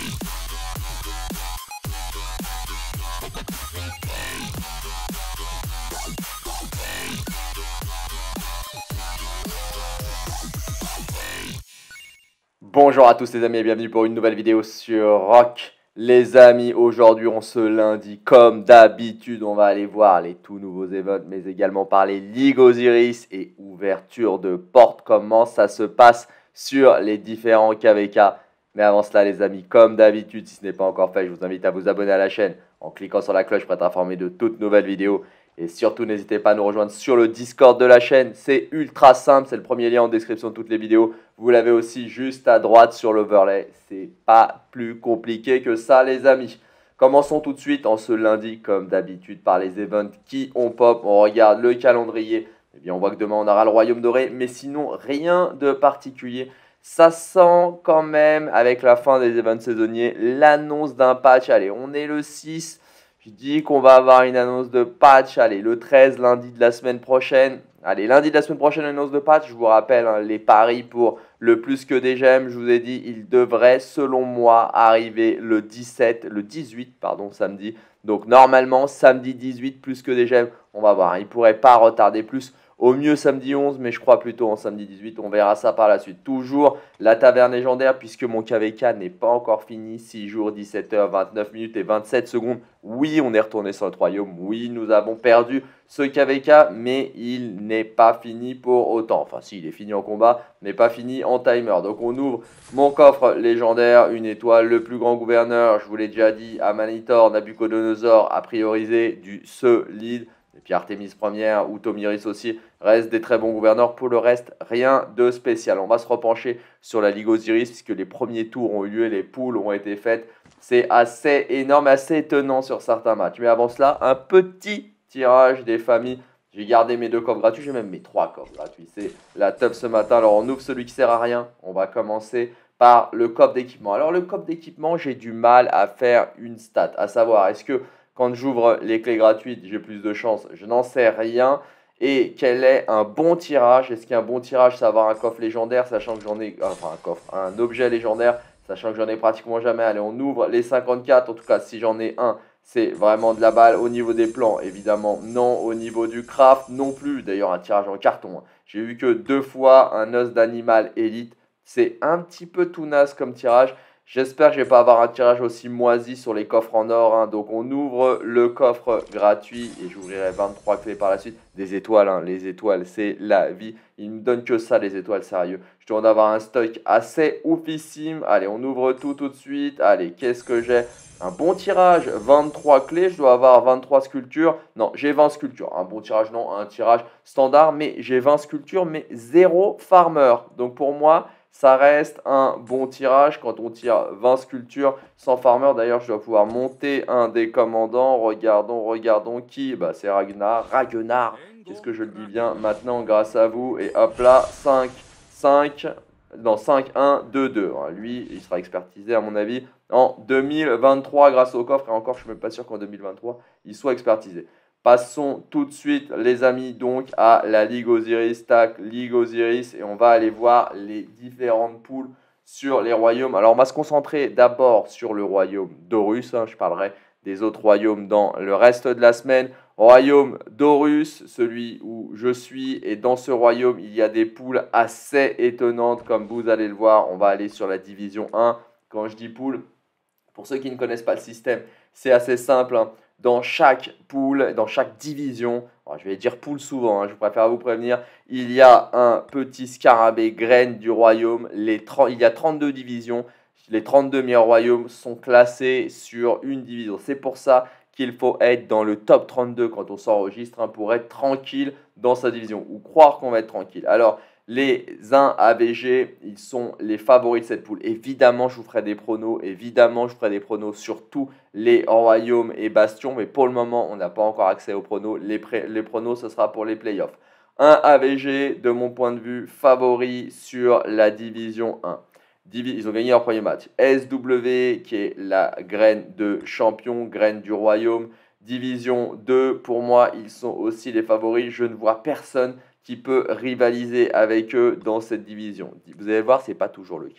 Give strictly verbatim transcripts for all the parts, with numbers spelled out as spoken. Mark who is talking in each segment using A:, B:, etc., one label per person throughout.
A: Bonjour à tous les amis et bienvenue pour une nouvelle vidéo sur Rock. Les amis, aujourd'hui on se lundi comme d'habitude, on va aller voir les tout nouveaux events mais également parler Ligue Osiris et ouverture de porte, comment ça se passe sur les différents K V K. Mais avant cela les amis, comme d'habitude, si ce n'est pas encore fait, je vous invite à vous abonner à la chaîne en cliquant sur la cloche pour être informé de toutes nouvelles vidéos. Et surtout, n'hésitez pas à nous rejoindre sur le Discord de la chaîne. C'est ultra simple, c'est le premier lien en description de toutes les vidéos. Vous l'avez aussi juste à droite sur l'overlay. C'est pas plus compliqué que ça, les amis. Commençons tout de suite en ce lundi, comme d'habitude, par les events qui ont pop. On regarde le calendrier. Eh bien, on voit que demain, on aura le Royaume Doré. Mais sinon, rien de particulier. Ça sent quand même, avec la fin des events saisonniers, l'annonce d'un patch. Allez, on est le six. Je dis qu'on va avoir une annonce de patch, allez, le treize, lundi de la semaine prochaine. Allez, lundi de la semaine prochaine, annonce de patch. Je vous rappelle, hein, les paris pour le plus que des gemmes, je vous ai dit, il devrait, selon moi, arriver le dix-sept, le dix-huit, pardon, samedi. Donc, normalement, samedi dix-huit, plus que des gemmes, on va voir. Hein, il ne pourrait pas retarder plus. Au mieux samedi onze, mais je crois plutôt en samedi dix-huit. On verra ça par la suite. Toujours la taverne légendaire, puisque mon K V K n'est pas encore fini. six jours, dix-sept heures, vingt-neuf minutes et vingt-sept secondes. Oui, on est retourné sur le royaume. Oui, nous avons perdu ce K V K, mais il n'est pas fini pour autant. Enfin, si, il est fini en combat, mais pas fini en timer. Donc, on ouvre mon coffre légendaire. Une étoile, le plus grand gouverneur. Je vous l'ai déjà dit, Amanitor, Nabucodonosor, a priorisé du solide. Et puis Artemis première ou Tomiris aussi restent des très bons gouverneurs. Pour le reste, rien de spécial. On va se repencher sur la Ligue Osiris puisque les premiers tours ont eu lieu, les poules ont été faites. C'est assez énorme, assez étonnant sur certains matchs. Mais avant cela, un petit tirage des familles. J'ai gardé mes deux coffres gratuits, j'ai même mes trois coffres gratuits. C'est la top ce matin. Alors on ouvre celui qui sert à rien. On va commencer par le coffre d'équipement. Alors le coffre d'équipement, j'ai du mal à faire une stat. À savoir, est-ce que quand j'ouvre les clés gratuites, j'ai plus de chance? Je n'en sais rien. Et quel est un bon tirage? Est-ce qu'un bon tirage, c'est avoir un coffre légendaire, sachant que j'en ai... Enfin, un coffre, un objet légendaire, sachant que j'en ai pratiquement jamais. Allez, on ouvre les cinquante-quatre. En tout cas, si j'en ai un, c'est vraiment de la balle. Au niveau des plans, évidemment, non. Au niveau du craft, non plus. D'ailleurs, un tirage en carton. Hein. J'ai eu que deux fois un os d'animal élite. C'est un petit peu tout naze comme tirage. J'espère que je ne vais pas avoir un tirage aussi moisi sur les coffres en or. Hein. Donc, on ouvre le coffre gratuit et j'ouvrirai vingt-trois clés par la suite. Des étoiles, hein. Les étoiles, c'est la vie. Ils ne me donnent que ça, les étoiles, sérieux. Je dois en avoir un stock assez oufissime. Allez, on ouvre tout tout de suite. Allez, qu'est-ce que j'ai? Un bon tirage, vingt-trois clés. Je dois avoir vingt-trois sculptures. Non, j'ai vingt sculptures. Un bon tirage, non. Un tirage standard, mais j'ai vingt sculptures, mais zéro farmer. Donc, pour moi... ça reste un bon tirage quand on tire vingt sculptures sans farmer. D'ailleurs, je dois pouvoir monter un des commandants. Regardons, regardons qui. Bah, c'est Ragnar. Ragnar. Qu'est-ce que je le dis bien maintenant grâce à vous. Et hop là, cinq, cinq, non, cinq, un, deux, deux. Lui, il sera expertisé à mon avis en deux mille vingt-trois grâce au coffre. Et encore, je ne suis même pas sûr qu'en deux mille vingt-trois, il soit expertisé. Passons tout de suite, les amis, donc à la Ligue Osiris, tac, Ligue Osiris, et on va aller voir les différentes poules sur les royaumes. Alors, on va se concentrer d'abord sur le royaume d'Horus, hein, je parlerai des autres royaumes dans le reste de la semaine. Royaume d'Horus, celui où je suis, et dans ce royaume, il y a des poules assez étonnantes, comme vous allez le voir. On va aller sur la division un. Quand je dis poule, pour ceux qui ne connaissent pas le système, c'est assez simple, hein. Dans chaque poule, dans chaque division, alors je vais dire poule souvent, hein, je préfère vous prévenir, il y a un petit scarabée graine du royaume. Les trente, il y a trente-deux divisions, les trente-deux meilleurs royaumes sont classés sur une division. C'est pour ça qu'il faut être dans le top trente-deux quand on s'enregistre, hein, pour être tranquille dans sa division, ou croire qu'on va être tranquille. Alors, les un A V G, ils sont les favoris de cette poule. Évidemment, je vous ferai des pronos. Évidemment, je vous ferai des pronos sur tous les royaumes et bastions. Mais pour le moment, on n'a pas encore accès aux pronos. Les, les pronos, ce sera pour les playoffs. un A V G, de mon point de vue, favori sur la division un. Ils ont gagné leur premier match. S W, qui est la graine de champion, graine du royaume. Division deux, pour moi, ils sont aussi les favoris. Je ne vois personne qui peut rivaliser avec eux dans cette division. Vous allez voir, ce n'est pas toujours le cas.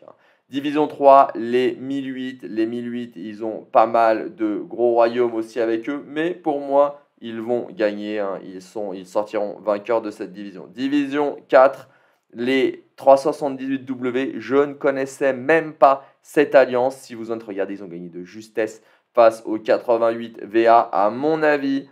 A: Division trois, les mille huit. Les mille huit, ils ont pas mal de gros royaumes aussi avec eux. Mais pour moi, ils vont gagner. Hein. Ils, sont, ils sortiront vainqueurs de cette division. Division quatre, les trois cent soixante-dix-huit W. Je ne connaissais même pas cette alliance. Si vous en regardez, ils ont gagné de justesse face aux quatre-vingt-huit V A. À mon avis,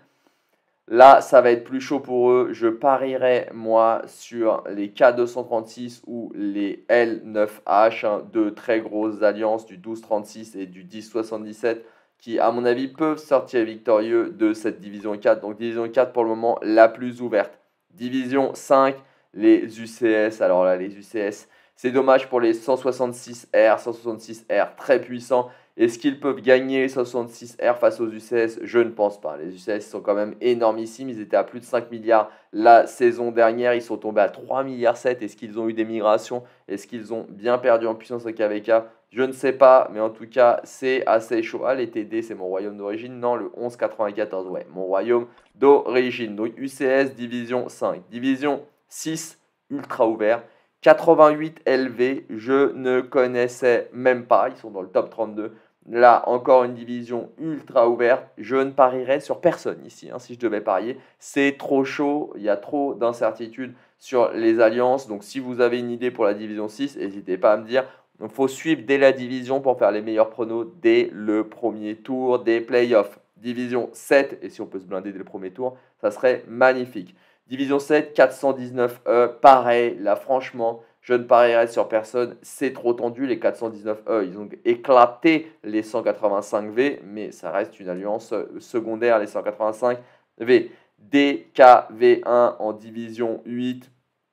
A: là, ça va être plus chaud pour eux. Je parierais, moi, sur les K deux cent trente-six ou les L neuf H, hein, deux très grosses alliances du douze trente-six et du dix soixante-dix-sept, qui, à mon avis, peuvent sortir victorieux de cette division quatre. Donc, division quatre, pour le moment, la plus ouverte. Division cinq, les U C S. Alors là, les U C S, c'est dommage pour les cent soixante-six R. cent soixante-six R, très puissants. Est-ce qu'ils peuvent gagner les soixante-six R face aux U C S? Je ne pense pas. Les U C S sont quand même énormissimes. Ils étaient à plus de cinq milliards la saison dernière. Ils sont tombés à trois milliards sept. Est-ce qu'ils ont eu des migrations? Est-ce qu'ils ont bien perdu en puissance au K V K? Je ne sais pas, mais en tout cas, c'est assez chaud. Ah, les T D, c'est mon royaume d'origine. Non, le onze quatre-vingt-quatorze, ouais, mon royaume d'origine. Donc U C S, division cinq. Division six, ultra ouvert. quatre-vingt-huit L V, je ne connaissais même pas. Ils sont dans le top trente-deux. Là, encore une division ultra ouverte. Je ne parierais sur personne ici, hein, si je devais parier. C'est trop chaud, il y a trop d'incertitudes sur les alliances. Donc, si vous avez une idée pour la division six, n'hésitez pas à me dire. Il faut suivre dès la division pour faire les meilleurs pronos dès le premier tour des playoffs. Division sept, et si on peut se blinder dès le premier tour, ça serait magnifique. Division sept, quatre cent dix-neuf E, pareil, là franchement, je ne parierai sur personne, c'est trop tendu, les quatre cent dix-neuf E, ils ont éclaté les cent quatre-vingt-cinq V, mais ça reste une alliance secondaire, les cent quatre-vingt-cinq V. D K V un en division huit,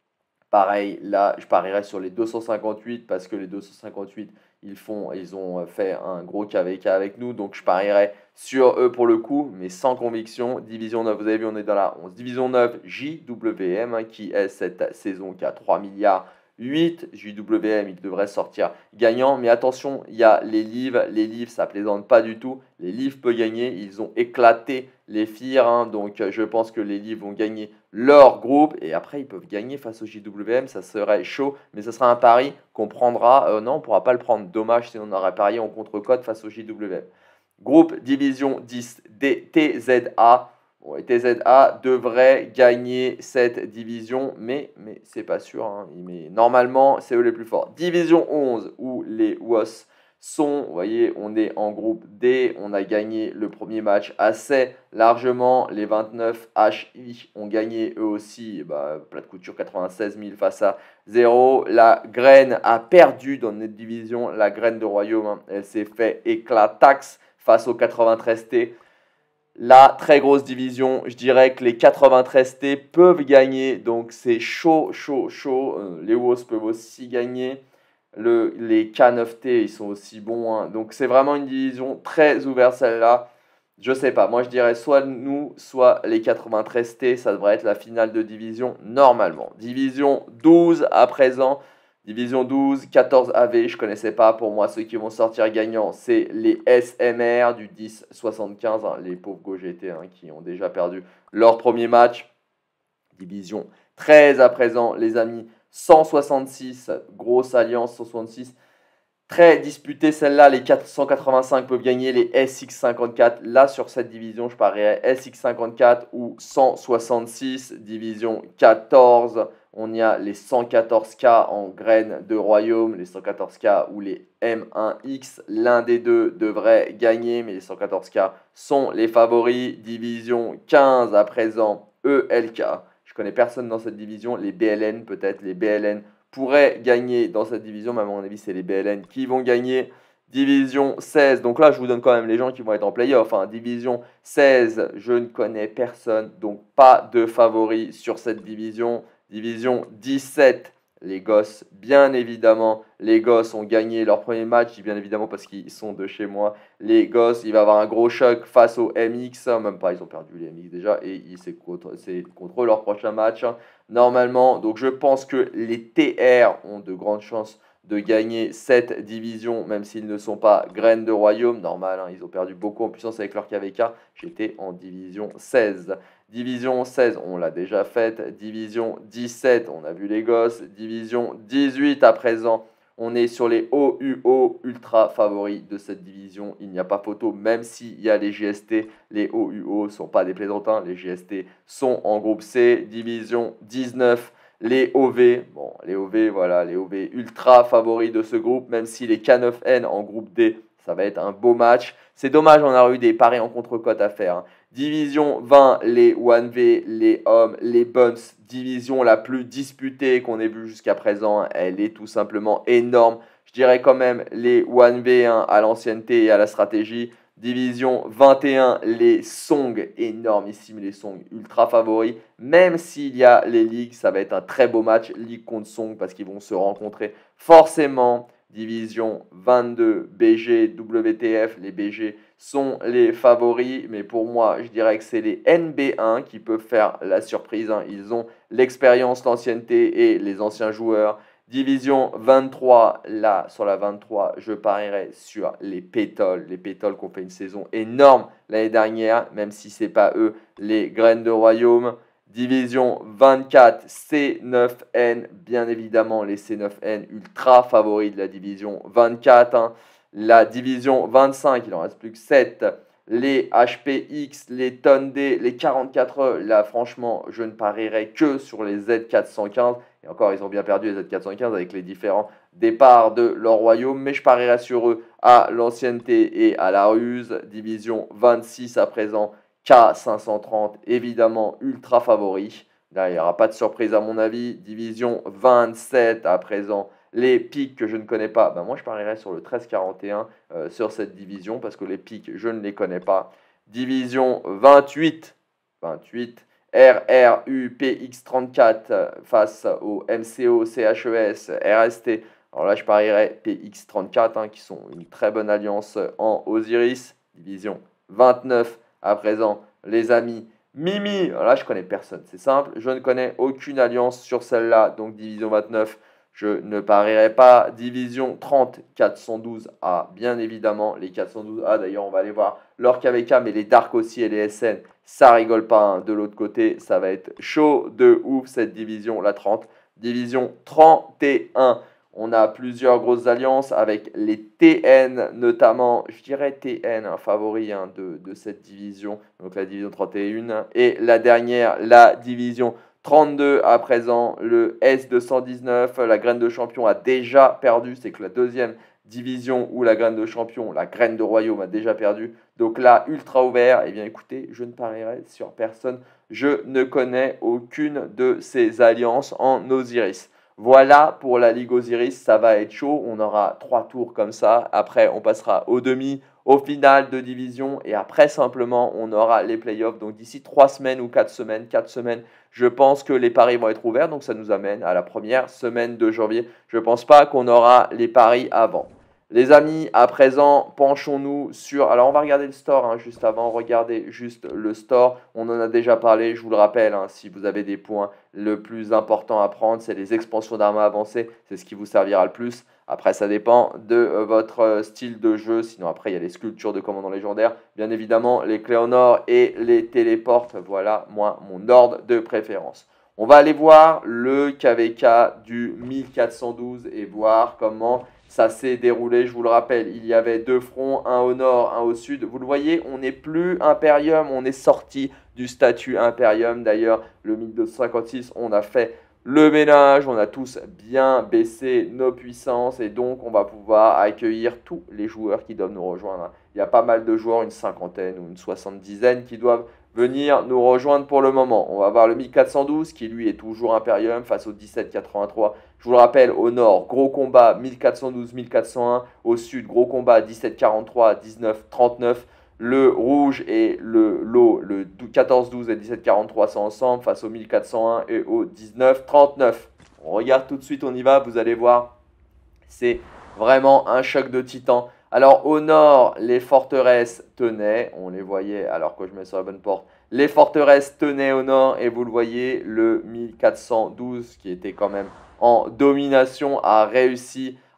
A: pareil, là, je parierai sur les deux cent cinquante-huit parce que les deux cent cinquante-huit, ils, font, ils ont fait un gros K V K avec nous. Donc, je parierai sur eux pour le coup, mais sans conviction. Division neuf, vous avez vu, on est dans la onze. Division neuf, J W M, hein, qui est cette saison qui a trois milliards huit. J W M, il devrait sortir gagnant. Mais attention, il y a les livres. Les livres, ça plaisante pas du tout. Les livres peuvent gagner. Ils ont éclaté les F I R. Hein, donc, je pense que les livres vont gagner leur groupe. Et après, ils peuvent gagner face au J W M. Ça serait chaud. Mais ce sera un pari qu'on prendra. Euh, non, on ne pourra pas le prendre. Dommage si on aurait parié en contre-code face au J W M. Groupe Division dix, T Z A. Bon, et T Z A devrait gagner cette division, mais, mais c'est pas sûr. Hein. Mais normalement, c'est eux les plus forts. Division onze, où les W O S sont, vous voyez, on est en groupe D. On a gagné le premier match assez largement. Les vingt-neuf H I ont gagné eux aussi. Bah, plat de couture quatre-vingt-seize mille face à zéro. La graine a perdu dans notre division. La graine de royaume, hein, elle s'est fait éclatax face au quatre-vingt-treize T. La très grosse division, je dirais que les quatre-vingt-treize T peuvent gagner, donc c'est chaud, chaud, chaud. Euh, les W O S peuvent aussi gagner. Le, les K neuf T, ils sont aussi bons. Hein. Donc c'est vraiment une division très ouverte celle-là. Je sais pas, moi je dirais soit nous, soit les quatre-vingt-treize T, ça devrait être la finale de division normalement. Division douze à présent. Division douze, quatorze A V, je ne connaissais pas. Pour moi, ceux qui vont sortir gagnants, c'est les S M R du dix soixante-quinze, hein, les pauvres Go G T hein, qui ont déjà perdu leur premier match. Division treize à présent, les amis, cent soixante-six, grosse alliance cent soixante-six. Très disputée celle-là, les quatre cent quatre-vingt-cinq peuvent gagner, les S X cinquante-quatre. Là, sur cette division, je parierais S X cinquante-quatre ou cent soixante-six, division quatorze. On y a les cent quatorze K en graines de royaume, les cent quatorze K ou les M un X. L'un des deux devrait gagner, mais les cent quatorze K sont les favoris. Division quinze à présent, E L K. Je connais personne dans cette division, les B L N peut-être, les B L N pourraient gagner dans cette division, mais à mon avis, c'est les B L N qui vont gagner. Division seize, donc là, je vous donne quand même les gens qui vont être en playoff. Hein. Division seize, je ne connais personne, donc pas de favoris sur cette division. Division dix-sept, les Gosses, bien évidemment, les Gosses ont gagné leur premier match, je dis bien évidemment parce qu'ils sont de chez moi. Les Gosses, il va y avoir un gros choc face aux M X, même pas, ils ont perdu les M X déjà, et c'est contre, contre leur prochain match, hein, normalement. Donc je pense que les T R ont de grandes chances de gagner cette division, même s'ils ne sont pas graines de royaume, normal, hein, ils ont perdu beaucoup en puissance avec leur K V K, j'étais en division seize. Division seize, on l'a déjà faite. Division dix-sept, on a vu les Gosses. Division dix-huit à présent, On est sur les O U O ultra favoris de cette division. Il n'y a pas photo, même s'il y a les J S T. Les O U O ne sont pas des plaisantins. Les J S T sont en groupe C, division dix-neuf. Les O V, bon, les O V, voilà, les O V ultra favoris de ce groupe, même si les K neuf N en groupe D, ça va être un beau match. C'est dommage, on a eu des paris en contre-cote à faire. Hein. Division vingt, les un V, les hommes, les Buns. Division la plus disputée qu'on ait vue jusqu'à présent. Elle est tout simplement énorme. Je dirais quand même les un V hein, à l'ancienneté et à la stratégie. Division vingt et un, les Song, énormissimes les Song, ultra favoris. Même s'il y a les ligues, ça va être un très beau match, Ligue contre Song, parce qu'ils vont se rencontrer forcément. Division vingt-deux, B G, W T F, les B G sont les favoris. Mais pour moi, je dirais que c'est les N B un qui peuvent faire la surprise. Hein. Ils ont l'expérience, l'ancienneté et les anciens joueurs. Division vingt-trois, là, sur la vingt-trois, je parierais sur les Pétoles. Les Pétoles qui ont fait une saison énorme l'année dernière, même si ce n'est pas eux, les Graines de Royaume. Division vingt-quatre, C neuf N, bien évidemment, les C neuf N ultra favoris de la division vingt-quatre. Hein. La division vingt-cinq, il n'en reste plus que sept. Les H P X, les Tonnes D, les quarante-quatre E, là franchement je ne parierai que sur les Z quatre cent quinze. Et encore ils ont bien perdu les Z quatre cent quinze avec les différents départs de leur royaume. Mais je parierai sur eux à l'ancienneté et à la ruse. Division vingt-six à présent, K cinq cent trente évidemment ultra favori. Là il n'y aura pas de surprise à mon avis. Division vingt-sept à présent. Les pics que je ne connais pas, ben moi je parierais sur le treize quarante et un euh, sur cette division parce que les pics je ne les connais pas. Division vingt-huit, vingt-huit, R R U P X trente-quatre euh, face au M C O, C H E S, R S T. Alors là je parierais P X trente-quatre hein, qui sont une très bonne alliance en Osiris. Division vingt-neuf à présent les amis. Mimi, alors là je connais personne, c'est simple, je ne connais aucune alliance sur celle-là, donc division vingt-neuf. Je ne parierai pas. Division trente, quatre cent douze A, bien évidemment. Les quatre cent douze A, d'ailleurs, on va aller voir leur K V K, mais les Dark aussi et les S N, ça rigole pas. Hein. De l'autre côté, ça va être chaud de ouf, cette division, la trente. Division trente et un, on a plusieurs grosses alliances avec les T N, notamment, je dirais T N, un favori hein, de, de cette division. Donc la division trente et un. Et la dernière, la division trente-deux à présent, le S deux cent dix-neuf, la graine de champion a déjà perdu, c'est que la deuxième division où la graine de champion, la graine de royaume a déjà perdu. Donc là, ultra ouvert, eh bien écoutez, je ne parierai sur personne, je ne connais aucune de ces alliances en Osiris. Voilà pour la Ligue Osiris, ça va être chaud, on aura trois tours comme ça, après on passera au demi, au final de division et après simplement on aura les playoffs. Donc d'ici trois semaines ou quatre semaines, quatre semaines, je pense que les paris vont être ouverts. Donc ça nous amène à la première semaine de janvier. Je ne pense pas qu'on aura les paris avant. Les amis, à présent, penchons-nous sur... Alors, on va regarder le store hein, juste avant. Regardez juste le store. On en a déjà parlé, je vous le rappelle. Hein, si vous avez des points, le plus important à prendre, c'est les expansions d'armes avancées. C'est ce qui vous servira le plus. Après, ça dépend de euh, votre euh, style de jeu. Sinon, après, il y a les sculptures de commandants légendaires. Bien évidemment, les clés en or et les téléportes. Voilà, moi, mon ordre de préférence. On va aller voir le K V K du mille quatre cent douze et voir comment ça s'est déroulé. Je vous le rappelle, il y avait deux fronts, un au nord, un au sud. Vous le voyez, on n'est plus Imperium, on est sorti du statut Imperium. D'ailleurs, le mille deux cent cinquante-six, on a fait le ménage, on a tous bien baissé nos puissances et donc on va pouvoir accueillir tous les joueurs qui doivent nous rejoindre. Il y a pas mal de joueurs, une cinquantaine ou une soixante-dizaine qui doivent venir nous rejoindre pour le moment. On va voir le mille quatre cent douze qui lui est toujours Imperium face au dix-sept quatre-vingt-trois. Je vous le rappelle, au nord, gros combat mille quatre cent douze mille quatre cent un. Au sud, gros combat dix-sept quarante-trois dix-neuf trente-neuf. Le rouge et le lot, le quatorze douze et dix-sept quarante-trois sont ensemble face au mille quatre cent un et au dix-neuf trente-neuf. On regarde tout de suite, on y va, vous allez voir. C'est vraiment un choc de titans. Alors au nord, les forteresses tenaient, on les voyait alors que je mets sur la bonne porte. Les forteresses tenaient au nord et vous le voyez, le mille quatre cent douze qui était quand même en domination a réussi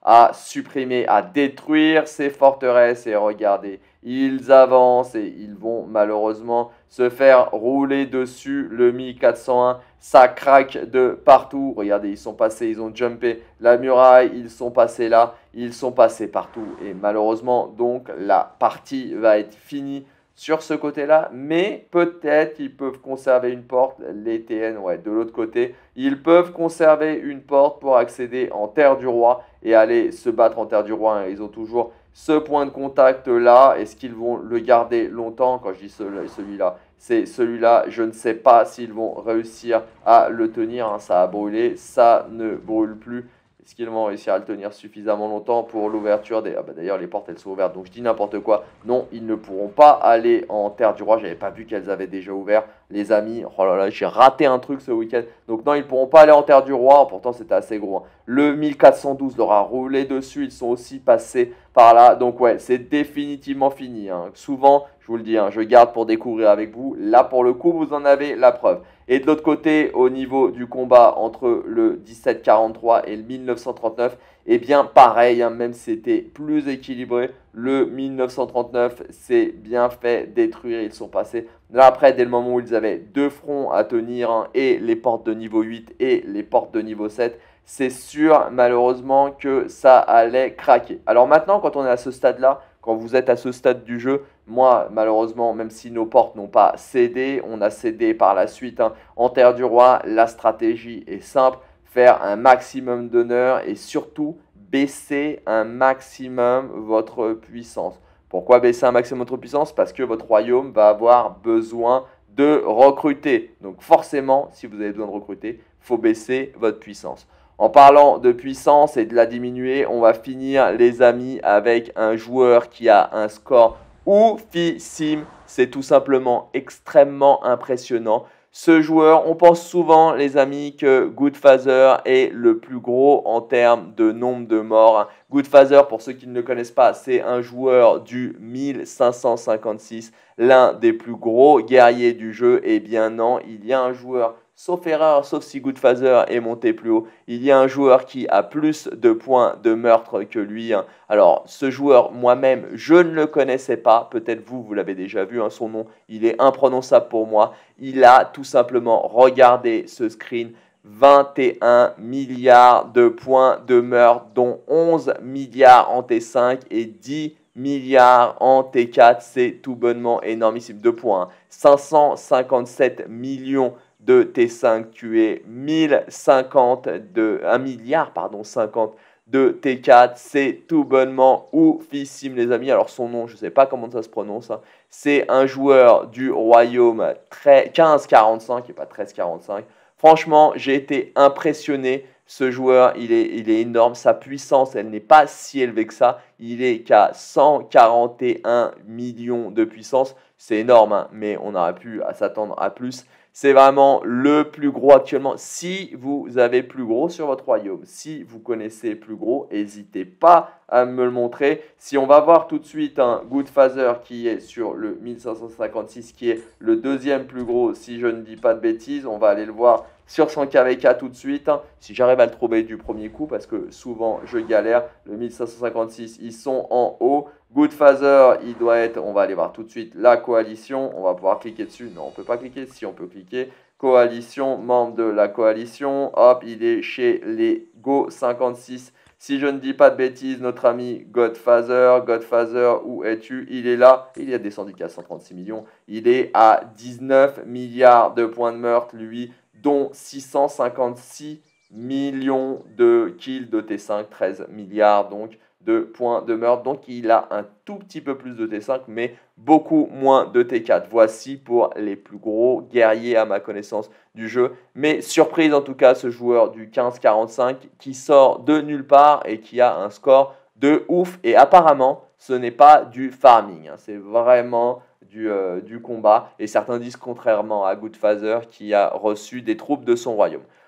A: à supprimer, à détruire ces forteresses. Et regardez, ils avancent et ils vont malheureusement se faire rouler dessus. Le mille quatre cent un, ça craque de partout. Regardez, ils sont passés, ils ont jumpé la muraille, ils sont passés là, ils sont passés partout. Et malheureusement, donc, la partie va être finie sur ce côté-là, mais peut-être qu'ils peuvent conserver une porte, les T N, ouais, de l'autre côté, ils peuvent conserver une porte pour accéder en Terre du Roi et aller se battre en Terre du Roi. Ils ont toujours ce point de contact-là. Est-ce qu'ils vont le garder longtemps? Quand je dis celui-là, c'est celui-là. Je ne sais pas s'ils vont réussir à le tenir. Hein. Ça a brûlé, ça ne brûle plus. Est-ce qu'ils vont réussir à le tenir suffisamment longtemps pour l'ouverture des... Ah bah d'ailleurs, les portes, elles sont ouvertes, donc je dis n'importe quoi. Non, ils ne pourront pas aller en Terre du Roi. Je n'avais pas vu qu'elles avaient déjà ouvert, les amis. Oh là là, j'ai raté un truc ce week-end. Donc non, ils ne pourront pas aller en Terre du Roi. Pourtant, c'était assez gros. Hein. Le mille quatre cent douze leur a roulé dessus. Ils sont aussi passés par là. Donc ouais, c'est définitivement fini. Hein. Souvent, je vous le dis, hein, je garde pour découvrir avec vous. Là, pour le coup, vous en avez la preuve. Et de l'autre côté, au niveau du combat entre le dix-sept quarante-trois et le mille neuf cent trente-neuf, eh bien pareil, hein, même si c'était plus équilibré, le mille neuf cent trente-neuf s'est bien fait détruire. Ils sont passés là après, dès le moment où ils avaient deux fronts à tenir, hein, et les portes de niveau huit et les portes de niveau sept, c'est sûr malheureusement que ça allait craquer. Alors maintenant, quand on est à ce stade-là, quand vous êtes à ce stade du jeu, moi, malheureusement, même si nos portes n'ont pas cédé, on a cédé par la suite. Hein. En Terre du Roi, la stratégie est simple, faire un maximum d'honneur et surtout baisser un maximum votre puissance. Pourquoi baisser un maximum votre puissance? Parce que votre royaume va avoir besoin de recruter. Donc forcément, si vous avez besoin de recruter, il faut baisser votre puissance. En parlant de puissance et de la diminuer, on va finir les amis avec un joueur qui a un score oufissime. C'est tout simplement extrêmement impressionnant. Ce joueur, on pense souvent les amis que Goodfather est le plus gros en termes de nombre de morts. Goodfather, pour ceux qui ne le connaissent pas, c'est un joueur du mille cinq cent cinquante-six, l'un des plus gros guerriers du jeu. Eh bien non, il y a un joueur, sauf erreur, sauf si Goodfather est monté plus haut, il y a un joueur qui a plus de points de meurtre que lui. Alors, ce joueur, moi-même, je ne le connaissais pas. Peut-être vous, vous l'avez déjà vu, hein, son nom, il est imprononçable pour moi. Il a tout simplement regardé ce screen. vingt et un milliards de points de meurtre, dont onze milliards en T cinq et dix milliards en T quatre. C'est tout bonnement énormissime. Deux points. Hein. cinq cent cinquante-sept millions de T cinq tués, mille cinquante de un milliard pardon cinquante de T quatre, c'est tout bonnement oufissime les amis. Alors son nom, je ne sais pas comment ça se prononce, hein. C'est un joueur du royaume quinze quarante-cinq et pas treize quarante-cinq. Franchement, j'ai été impressionné. Ce joueur, il est, il est énorme. Sa puissance, elle n'est pas si élevée que ça. Il est qu'à cent quarante et un millions de puissance. C'est énorme, hein, mais on aurait pu s'attendre à plus. C'est vraiment le plus gros actuellement. Si vous avez plus gros sur votre royaume, si vous connaissez plus gros, n'hésitez pas à me le montrer. Si on va voir tout de suite un Goodfather qui est sur le mille cinq cent cinquante-six, qui est le deuxième plus gros, si je ne dis pas de bêtises, on va aller le voir sur son K V K tout de suite. Hein, si j'arrive à le trouver du premier coup, parce que souvent je galère. Le mille cinq cent cinquante-six, ils sont en haut. Goodfather, il doit être, on va aller voir tout de suite la coalition. On va pouvoir cliquer dessus. Non, on ne peut pas cliquer. Si on peut cliquer, coalition, membre de la coalition. Hop, il est chez les Go cinquante-six. Si je ne dis pas de bêtises, notre ami Godfather, Godfather, où es-tu? Il est là. Il est descendu qu'à cent trente-six millions. Il est à dix-neuf milliards de points de meurtre, lui, dont six cent cinquante-six millions de kills de T cinq, treize milliards donc de points de meurtre. Donc il a un tout petit peu plus de T cinq, mais beaucoup moins de T quatre. Voici pour les plus gros guerriers à ma connaissance du jeu. Mais surprise en tout cas, ce joueur du quinze quarante-cinq qui sort de nulle part et qui a un score de ouf. Et apparemment, ce n'est pas du farming. Hein. C'est vraiment du, euh, du combat. Et certains disent contrairement à Goodfather qui a reçu des troupes de son royaume.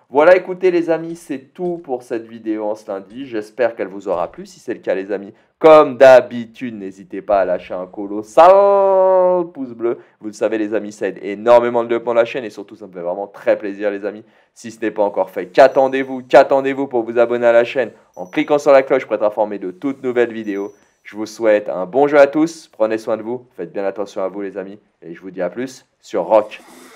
A: Voilà, écoutez les amis, c'est tout pour cette vidéo en ce lundi. J'espère qu'elle vous aura plu. Si c'est le cas les amis, comme d'habitude, n'hésitez pas à lâcher un colossal pouce bleu. Vous le savez les amis, ça aide énormément le développement de la chaîne et surtout ça me fait vraiment très plaisir les amis. Si ce n'est pas encore fait, qu'attendez-vous Qu'attendez-vous pour vous abonner à la chaîne en cliquant sur la cloche pour être informé de toutes nouvelles vidéos. Je vous souhaite un bon jeu à tous, prenez soin de vous, faites bien attention à vous les amis et je vous dis à plus sur Rock.